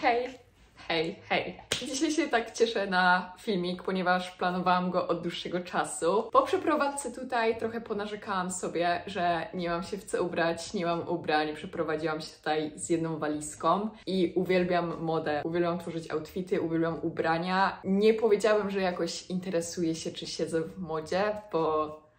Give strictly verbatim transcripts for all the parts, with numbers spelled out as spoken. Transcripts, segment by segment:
Hej, hej, hej. Dzisiaj się tak cieszę na filmik, ponieważ planowałam go od dłuższego czasu. Po przeprowadzce tutaj trochę ponarzekałam sobie, że nie mam się w co ubrać, nie mam ubrań. Przeprowadziłam się tutaj z jedną walizką i uwielbiam modę. Uwielbiam tworzyć outfity, uwielbiam ubrania. Nie powiedziałabym, że jakoś interesuję się, czy siedzę w modzie, bo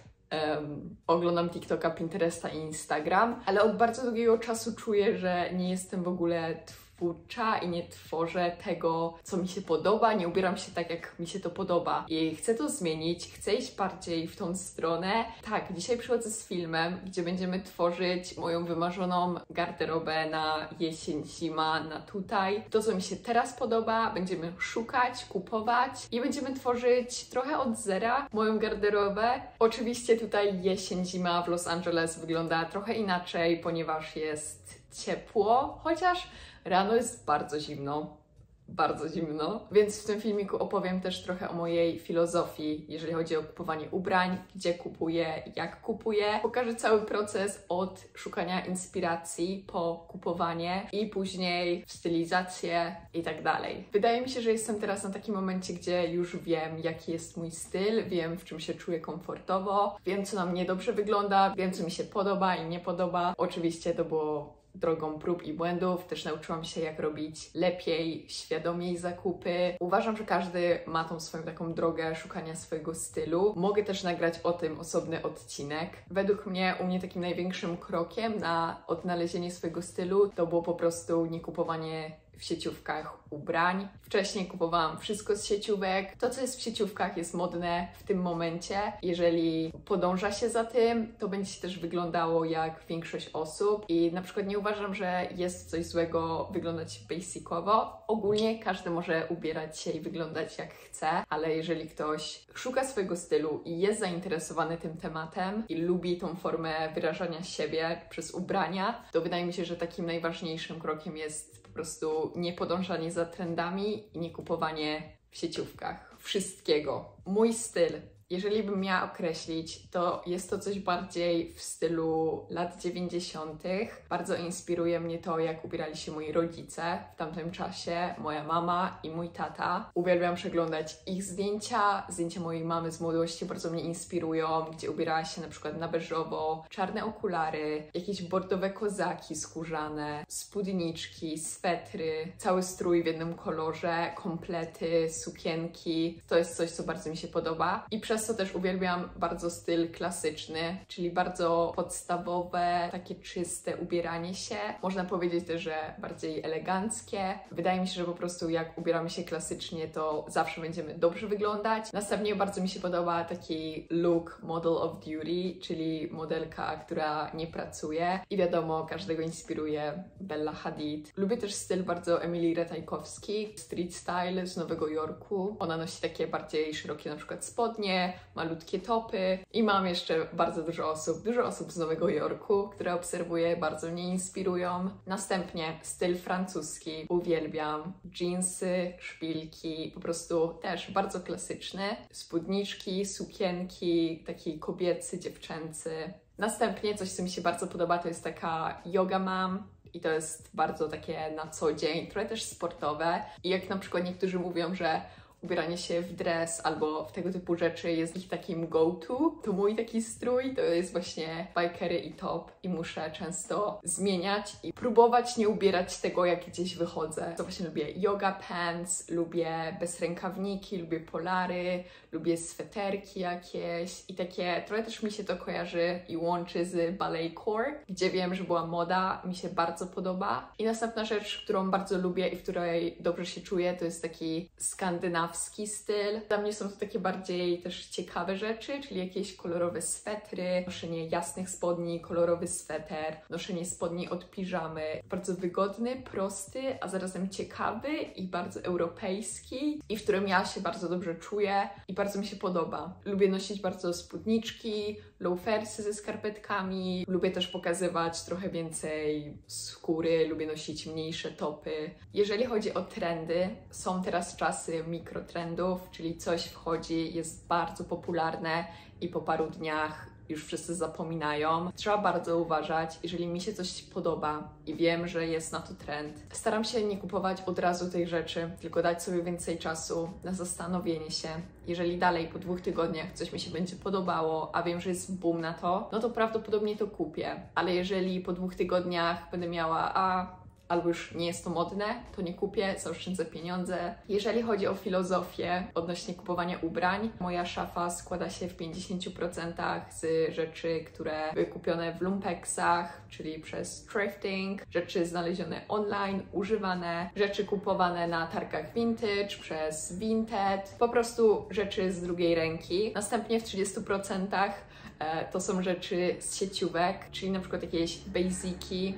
Um, oglądam TikToka, Pinteresta i Instagram, ale od bardzo długiego czasu czuję, że nie jestem w ogóle twórcza i nie tworzę tego, co mi się podoba, nie ubieram się tak, jak mi się to podoba. I chcę to zmienić, chcę iść bardziej w tą stronę. Tak, dzisiaj przychodzę z filmem, gdzie będziemy tworzyć moją wymarzoną garderobę na jesień, zima, na tutaj. To, co mi się teraz podoba, będziemy szukać, kupować i będziemy tworzyć trochę od zera moją garderobę. Oczywiście tutaj jesień, zima w Los Angeles wygląda trochę inaczej, ponieważ jest ciepło, chociaż rano jest bardzo zimno, bardzo zimno, więc w tym filmiku opowiem też trochę o mojej filozofii, jeżeli chodzi o kupowanie ubrań, gdzie kupuję, jak kupuję. Pokażę cały proces od szukania inspiracji po kupowanie i później stylizację i tak dalej. Wydaje mi się, że jestem teraz na takim momencie, gdzie już wiem, jaki jest mój styl, wiem, w czym się czuję komfortowo, wiem, co na mnie dobrze wygląda, wiem, co mi się podoba i nie podoba. Oczywiście to było drogą prób i błędów, też nauczyłam się, jak robić lepiej, świadomiej zakupy. Uważam, że każdy ma tą swoją taką drogę szukania swojego stylu. Mogę też nagrać o tym osobny odcinek. Według mnie, u mnie takim największym krokiem na odnalezienie swojego stylu to było po prostu nie kupowanie w sieciówkach ubrań. Wcześniej kupowałam wszystko z sieciówek. To, co jest w sieciówkach, jest modne w tym momencie. Jeżeli podąża się za tym, to będzie się też wyglądało jak większość osób. I na przykład nie uważam, że jest coś złego wyglądać basicowo. Ogólnie każdy może ubierać się i wyglądać jak chce, ale jeżeli ktoś szuka swojego stylu i jest zainteresowany tym tematem i lubi tą formę wyrażania siebie przez ubrania, to wydaje mi się, że takim najważniejszym krokiem jest po prostu nie podążanie za trendami i nie kupowanie w sieciówkach wszystkiego. Mój styl, jeżeli bym miała określić, to jest to coś bardziej w stylu lat dziewięćdziesiątych. Bardzo inspiruje mnie to, jak ubierali się moi rodzice w tamtym czasie, moja mama i mój tata. Uwielbiam przeglądać ich zdjęcia. Zdjęcia mojej mamy z młodości bardzo mnie inspirują, gdzie ubierała się na przykład na beżowo, czarne okulary, jakieś bordowe kozaki skórzane, spódniczki, swetry, cały strój w jednym kolorze, komplety, sukienki. To jest coś, co bardzo mi się podoba. I przez to też uwielbiam bardzo styl klasyczny, czyli bardzo podstawowe, takie czyste ubieranie się. Można powiedzieć też, że bardziej eleganckie. Wydaje mi się, że po prostu jak ubieramy się klasycznie, to zawsze będziemy dobrze wyglądać. Następnie bardzo mi się podoba taki look model of duty, czyli modelka, która nie pracuje. I wiadomo, każdego inspiruje Bella Hadid. Lubię też styl bardzo Emilii Ratajkowskiej, street style z Nowego Jorku. Ona nosi takie bardziej szerokie na przykład spodnie, malutkie topy i mam jeszcze bardzo dużo osób, dużo osób z Nowego Jorku, które obserwuję, bardzo mnie inspirują. Następnie styl francuski, uwielbiam. Dżinsy, szpilki, po prostu też bardzo klasyczny. Spódniczki, sukienki, taki kobiecy, dziewczęcy. Następnie coś, co mi się bardzo podoba, to jest taka yoga mom. I to jest bardzo takie na co dzień, trochę też sportowe. I jak na przykład niektórzy mówią, że ubieranie się w dres albo w tego typu rzeczy jest ich takim go-to, to mój taki strój to jest właśnie bikery i top i muszę często zmieniać i próbować nie ubierać tego, jak gdzieś wychodzę. To właśnie lubię yoga pants, lubię bezrękawniki, lubię polary, lubię sweterki jakieś i takie, trochę też mi się to kojarzy i łączy z balletcore, gdzie wiem, że była moda, mi się bardzo podoba. I następna rzecz, którą bardzo lubię i w której dobrze się czuję, to jest taki skandynawski styl. Dla mnie są to takie bardziej też ciekawe rzeczy, czyli jakieś kolorowe swetry, noszenie jasnych spodni, kolorowy sweter, noszenie spodni od piżamy. Bardzo wygodny, prosty, a zarazem ciekawy i bardzo europejski i w którym ja się bardzo dobrze czuję i bardzo mi się podoba. Lubię nosić bardzo spódniczki, loafersy ze skarpetkami. Lubię też pokazywać trochę więcej skóry, lubię nosić mniejsze topy. Jeżeli chodzi o trendy, są teraz czasy mikrotrendów, czyli coś wchodzi, jest bardzo popularne i po paru dniach już wszyscy zapominają. Trzeba bardzo uważać, jeżeli mi się coś podoba i wiem, że jest na to trend. Staram się nie kupować od razu tej rzeczy, tylko dać sobie więcej czasu na zastanowienie się. Jeżeli dalej po dwóch tygodniach coś mi się będzie podobało, a wiem, że jest boom na to, no to prawdopodobnie to kupię. Ale jeżeli po dwóch tygodniach będę miała, a albo już nie jest to modne, to nie kupię, zaoszczędzę pieniądze. Jeżeli chodzi o filozofię odnośnie kupowania ubrań, moja szafa składa się w pięćdziesięciu procentach z rzeczy, które były kupione w lumpeksach, czyli przez thrifting, rzeczy znalezione online, używane, rzeczy kupowane na targach vintage, przez Vinted, po prostu rzeczy z drugiej ręki. Następnie w trzydziestu procentach e, to są rzeczy z sieciówek, czyli na przykład jakieś basiki.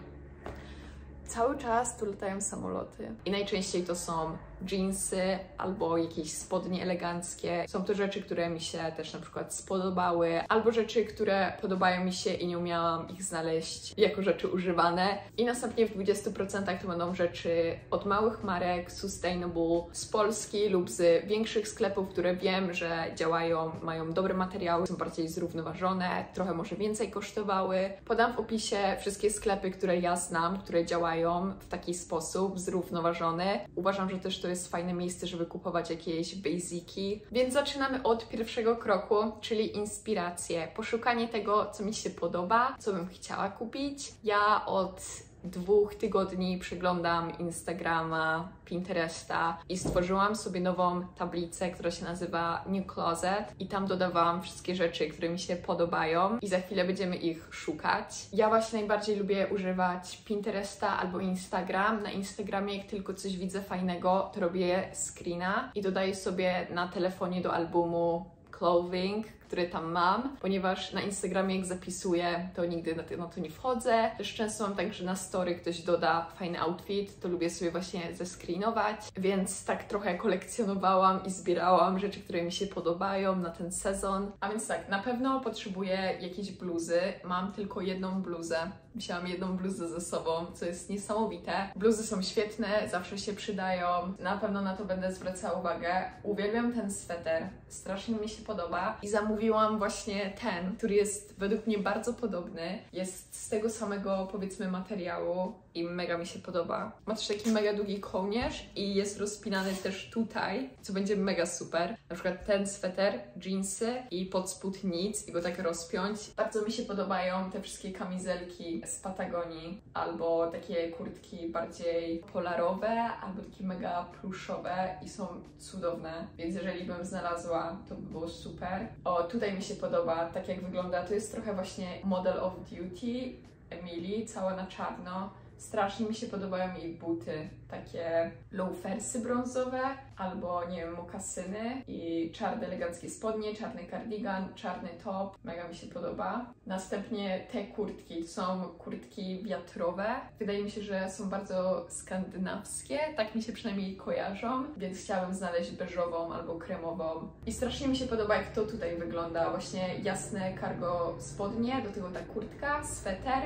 Cały czas tu latają samoloty i najczęściej to są jeansy albo jakieś spodnie eleganckie. Są to rzeczy, które mi się też na przykład spodobały, albo rzeczy, które podobają mi się i nie umiałam ich znaleźć jako rzeczy używane. I następnie w dwudziestu procentach to będą rzeczy od małych marek, sustainable, z Polski lub z większych sklepów, które wiem, że działają, mają dobre materiały, są bardziej zrównoważone, trochę może więcej kosztowały. Podam w opisie wszystkie sklepy, które ja znam, które działają w taki sposób zrównoważony. Uważam, że też to jest fajne miejsce, żeby kupować jakieś basiki. Więc zaczynamy od pierwszego kroku, czyli inspiracje. Poszukanie tego, co mi się podoba, co bym chciała kupić. Ja od dwóch tygodni przeglądam Instagrama, Pinteresta i stworzyłam sobie nową tablicę, która się nazywa New Closet i tam dodawałam wszystkie rzeczy, które mi się podobają i za chwilę będziemy ich szukać. Ja właśnie najbardziej lubię używać Pinteresta albo Instagram. Na Instagramie jak tylko coś widzę fajnego, to robię screena i dodaję sobie na telefonie do albumu clothing, które tam mam, ponieważ na Instagramie jak zapisuję, to nigdy na to, na to nie wchodzę. Też często mam tak, że na story ktoś doda fajny outfit, to lubię sobie właśnie zescreenować, więc tak trochę kolekcjonowałam i zbierałam rzeczy, które mi się podobają na ten sezon. A więc tak, na pewno potrzebuję jakieś bluzy. Mam tylko jedną bluzę. Wzięłam jedną bluzę ze sobą, co jest niesamowite. Bluzy są świetne, zawsze się przydają. Na pewno na to będę zwracała uwagę. Uwielbiam ten sweter, strasznie mi się podoba i zamówiłam właśnie ten, który jest według mnie bardzo podobny. Jest z tego samego, powiedzmy, materiału i mega mi się podoba. Ma też taki mega długi kołnierz i jest rozpinany też tutaj, co będzie mega super. Na przykład ten sweter, jeansy i pod spód nic i go tak rozpiąć. Bardzo mi się podobają te wszystkie kamizelki z Patagonii albo takie kurtki bardziej polarowe albo takie mega pluszowe i są cudowne, więc jeżeli bym znalazła, to by było super. O, tutaj mi się podoba, tak jak wygląda, to jest trochę właśnie Model of Duty Emily, cała na czarno. Strasznie mi się podobają jej buty, takie loafersy brązowe albo, nie wiem, mokasyny i czarne eleganckie spodnie, czarny cardigan, czarny top, mega mi się podoba. Następnie te kurtki, to są kurtki wiatrowe. Wydaje mi się, że są bardzo skandynawskie, tak mi się przynajmniej kojarzą, więc chciałabym znaleźć beżową albo kremową. I strasznie mi się podoba, jak to tutaj wygląda, właśnie jasne cargo spodnie, do tego ta kurtka, sweter.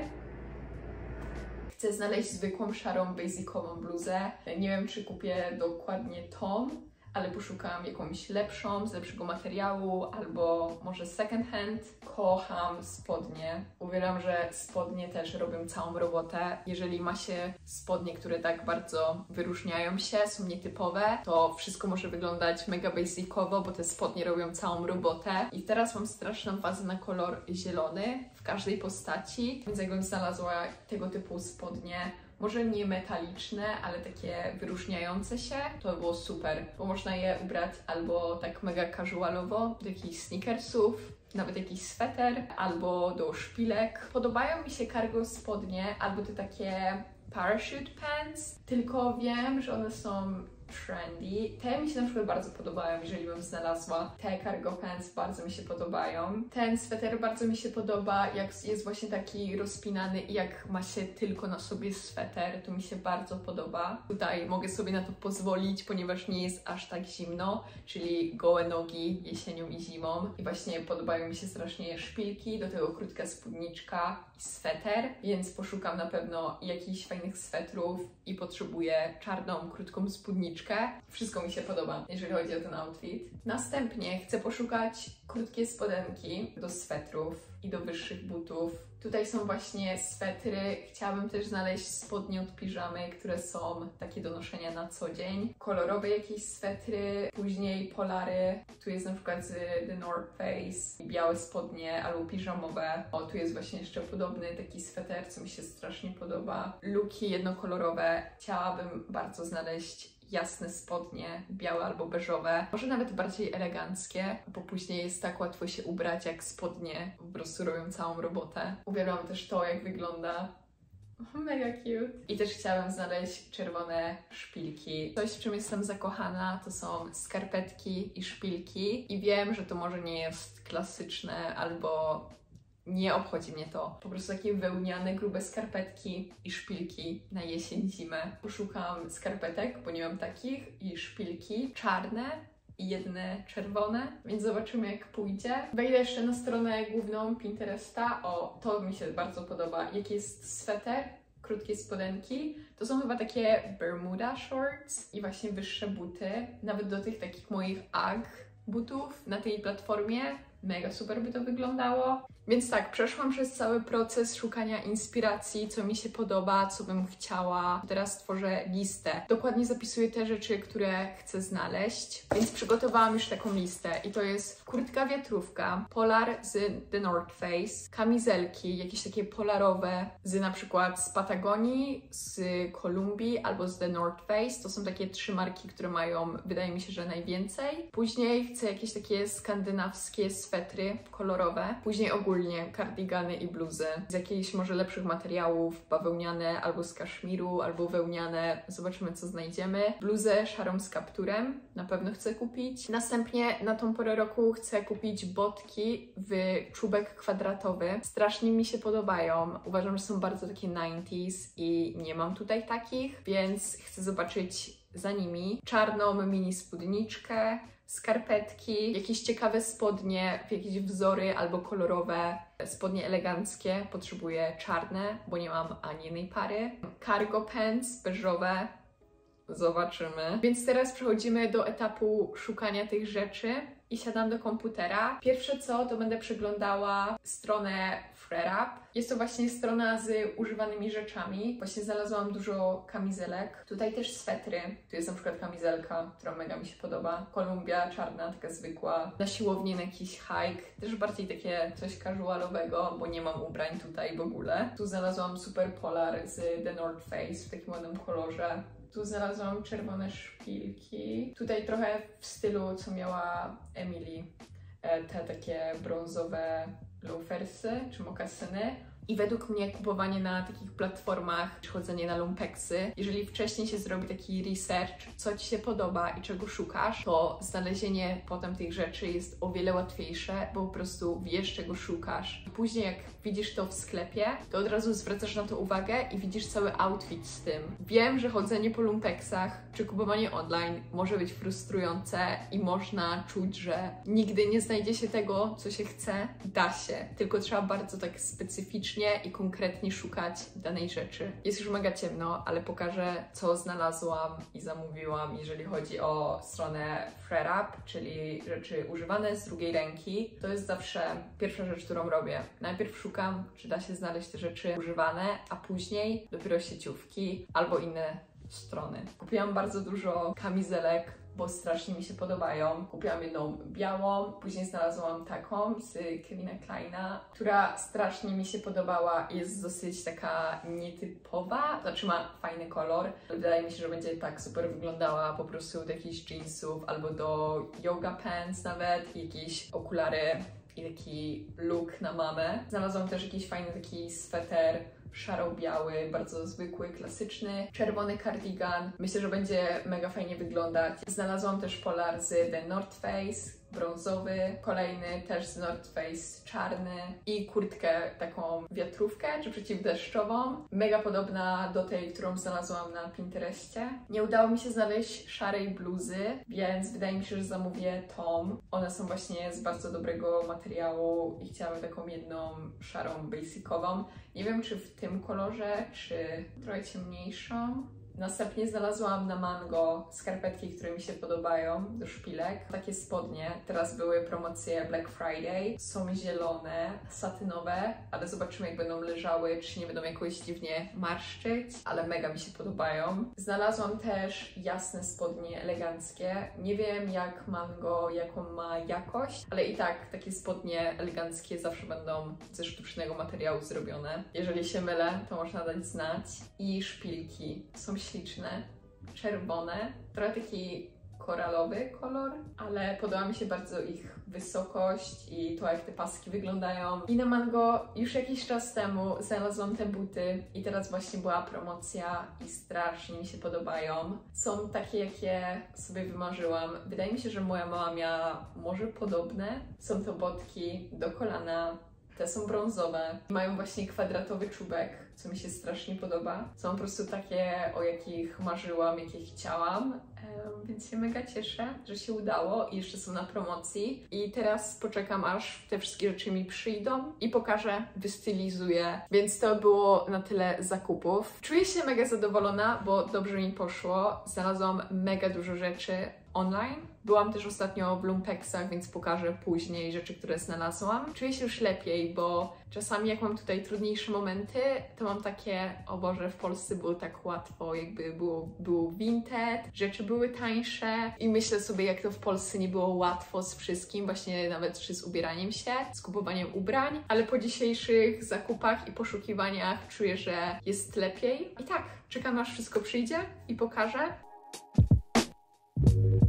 Chcę znaleźć zwykłą, szarą, basicową bluzę. Nie wiem, czy kupię dokładnie tą, ale poszukam jakąś lepszą, z lepszego materiału, albo może second hand. Kocham spodnie. Uważam, że spodnie też robią całą robotę. Jeżeli ma się spodnie, które tak bardzo wyróżniają się, są nietypowe, to wszystko może wyglądać mega basicowo, bo te spodnie robią całą robotę. I teraz mam straszną fazę na kolor zielony w każdej postaci, więc jakbym znalazła tego typu spodnie, może nie metaliczne, ale takie wyróżniające się, to by było super, bo można je ubrać albo tak mega casualowo, do jakichś sneakersów, nawet jakiś sweter, albo do szpilek. Podobają mi się cargo spodnie, albo te takie parachute pants, tylko wiem, że one są trendy. Te mi się na przykład bardzo podobają, jeżeli bym znalazła. Te cargo pants bardzo mi się podobają. Ten sweter bardzo mi się podoba, jak jest właśnie taki rozpinany i jak ma się tylko na sobie sweter, to mi się bardzo podoba. Tutaj mogę sobie na to pozwolić, ponieważ nie jest aż tak zimno, czyli gołe nogi jesienią i zimą. I właśnie podobają mi się strasznie szpilki, do tego krótka spódniczka. i sweter, więc poszukam na pewno jakichś fajnych swetrów i potrzebuję czarną, krótką spódniczkę. Wszystko mi się podoba, jeżeli chodzi o ten outfit. Następnie chcę poszukać krótkie spodenki do swetrów i do wyższych butów. Tutaj są właśnie swetry. Chciałabym też znaleźć spodnie od piżamy, które są takie do noszenia na co dzień. Kolorowe jakieś swetry, później polary. Tu jest na przykład z The North Face, białe spodnie albo piżamowe. O, tu jest właśnie jeszcze podobny taki sweter, co mi się strasznie podoba. Luki jednokolorowe. Chciałabym bardzo znaleźć jasne spodnie, białe albo beżowe, może nawet bardziej eleganckie, bo później jest tak łatwo się ubrać, jak spodnie po prostu robią całą robotę. Uwielbiam też to, jak wygląda. Mega cute. I też chciałabym znaleźć czerwone szpilki. Coś, w czym jestem zakochana, to są skarpetki i szpilki. I wiem, że to może nie jest klasyczne albo nie obchodzi mnie to. Po prostu takie wełniane, grube skarpetki i szpilki na jesień, zimę. Poszukam skarpetek, bo nie mam takich, i szpilki czarne i jedne czerwone, więc zobaczymy, jak pójdzie. Wejdę jeszcze na stronę główną Pinteresta. O, to mi się bardzo podoba. Jaki jest sweter, krótkie spodenki. To są chyba takie Bermuda shorts i właśnie wyższe buty. Nawet do tych takich moich Ugg butów na tej platformie. Mega super by to wyglądało. Więc tak, przeszłam przez cały proces szukania inspiracji, co mi się podoba, co bym chciała. Teraz tworzę listę. Dokładnie zapisuję te rzeczy, które chcę znaleźć. Więc przygotowałam już taką listę i to jest kurtka wiatrówka, polar z The North Face, kamizelki, jakieś takie polarowe z na przykład z Patagonii, z Kolumbii albo z The North Face. To są takie trzy marki, które mają, wydaje mi się, że najwięcej. Później chcę jakieś takie skandynawskie swetry kolorowe. Później ogólnie kardigany i bluzy z jakichś może lepszych materiałów, bawełniane albo z kaszmiru, albo wełniane. Zobaczymy, co znajdziemy. Bluzę szarą z kapturem na pewno chcę kupić. Następnie na tą porę roku chcę kupić botki w czubek kwadratowy. Strasznie mi się podobają. Uważam, że są bardzo takie dziewięćdziesiąte i nie mam tutaj takich, więc chcę zobaczyć za nimi. Czarną mini spódniczkę, skarpetki, jakieś ciekawe spodnie, jakieś wzory albo kolorowe, spodnie eleganckie, potrzebuję czarne, bo nie mam ani jednej pary. Cargo pants beżowe, zobaczymy. Więc teraz przechodzimy do etapu szukania tych rzeczy i siadam do komputera. Pierwsze co, to będę przeglądała stronę FreeRap. Jest to właśnie strona z używanymi rzeczami. Właśnie znalazłam dużo kamizelek. Tutaj też swetry. Tu jest na przykład kamizelka, która mega mi się podoba. Kolumbia czarna, taka zwykła. Na siłowni na jakiś hike. Też bardziej takie coś casualowego, bo nie mam ubrań tutaj w ogóle. Tu znalazłam super polar z The North Face w takim ładnym kolorze. Tu znalazłam czerwone szpilki. Tutaj trochę w stylu, co miała Emily. Te takie brązowe loafersy czy mokasyny. I według mnie kupowanie na takich platformach, czy chodzenie na lumpeksy, jeżeli wcześniej się zrobi taki research, co Ci się podoba i czego szukasz, to znalezienie potem tych rzeczy jest o wiele łatwiejsze, bo po prostu wiesz, czego szukasz. Później jak widzisz to w sklepie, to od razu zwracasz na to uwagę i widzisz cały outfit z tym. Wiem, że chodzenie po lumpeksach, czy kupowanie online może być frustrujące i można czuć, że nigdy nie znajdzie się tego, co się chce. Da się, tylko trzeba bardzo tak specyficznie i konkretnie szukać danej rzeczy. Jest już mega ciemno, ale pokażę, co znalazłam i zamówiłam, jeżeli chodzi o stronę FreeRap, czyli rzeczy używane z drugiej ręki. To jest zawsze pierwsza rzecz, którą robię. Najpierw szukam, czy da się znaleźć te rzeczy używane, a później dopiero sieciówki albo inne strony. Kupiłam bardzo dużo kamizelek, bo strasznie mi się podobają. Kupiłam jedną białą, później znalazłam taką z Kevina Kleina, która strasznie mi się podobała. Jest dosyć taka nietypowa, znaczy ma fajny kolor. Wydaje mi się, że będzie tak super wyglądała po prostu do jakichś jeansów albo do yoga pants nawet, i jakieś okulary i taki look na mamę. Znalazłam też jakiś fajny taki sweter szaro-biały, bardzo zwykły, klasyczny, czerwony kardigan. Myślę, że będzie mega fajnie wyglądać. Znalazłam też polar z The North Face, brązowy, kolejny też z North Face czarny i kurtkę taką wiatrówkę czy przeciwdeszczową, mega podobna do tej, którą znalazłam na Pinterestie. Nie udało mi się znaleźć szarej bluzy, więc wydaje mi się, że zamówię tą. One są właśnie z bardzo dobrego materiału i chciałabym taką jedną szarą basicową. Nie wiem, czy w tym kolorze, czy trochę ciemniejszą. Następnie znalazłam na Mango skarpetki, które mi się podobają do szpilek. Takie spodnie. Teraz były promocje Black Friday. Są zielone, satynowe, ale zobaczymy, jak będą leżały, czy nie będą jakoś dziwnie marszczyć, ale mega mi się podobają. Znalazłam też jasne spodnie eleganckie. Nie wiem, jak Mango, jaką ma jakość, ale i tak takie spodnie eleganckie zawsze będą ze sztucznego materiału zrobione. Jeżeli się mylę, to można dać znać. I szpilki są śliczne, czerwone, trochę taki koralowy kolor, ale podoba mi się bardzo ich wysokość i to, jak te paski wyglądają. I na Mango już jakiś czas temu znalazłam te buty i teraz właśnie była promocja i strasznie mi się podobają. Są takie, jakie sobie wymarzyłam. Wydaje mi się, że moja mama miała może podobne. Są to botki do kolana. Te są brązowe. Mają właśnie kwadratowy czubek, co mi się strasznie podoba. Są po prostu takie, o jakich marzyłam, jakie chciałam. Um, więc się mega cieszę, że się udało i jeszcze są na promocji. I teraz poczekam, aż te wszystkie rzeczy mi przyjdą i pokażę, wystylizuję. Więc to było na tyle zakupów. Czuję się mega zadowolona, bo dobrze mi poszło. Znalazłam mega dużo rzeczy online. Byłam też ostatnio w Lumpeksach, więc pokażę później rzeczy, które znalazłam. Czuję się już lepiej, bo czasami jak mam tutaj trudniejsze momenty, to mam takie, o Boże, w Polsce było tak łatwo, jakby było, było Vinted, rzeczy były tańsze i myślę sobie, jak to w Polsce nie było łatwo z wszystkim, właśnie nawet czy z ubieraniem się, z kupowaniem ubrań, ale po dzisiejszych zakupach i poszukiwaniach czuję, że jest lepiej. I tak, czekam, aż wszystko przyjdzie i pokażę.